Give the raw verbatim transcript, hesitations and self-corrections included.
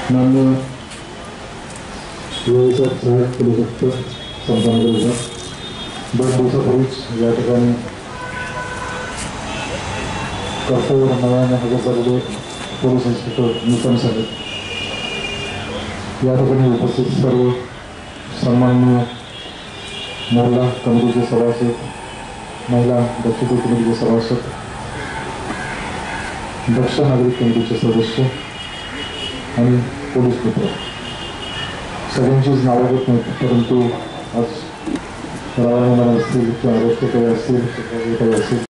मान्य व्यवसाय सहाय्यक पोलीस आयुक्त संपन्न विभाग दोन दिवसापूर्वीच या ठिकाणी कर्तव्यावर नव्याने हजर झालेले पोलीस इन्स्पेक्टर नूतन साहेब या ठिकाणी उपस्थित सर्व सन्माननीय महिला कमिटीचे सभासद, महिला बचत कमिटीचे सभासद, दक्ष नागरिक कमिटीचे सदस्य आणि पोलीस मित्र सगळ्यांचीच नावं घेत नाहीत, परंतु आज रावण असतील किंवा रस्ते काही असतील काही असतील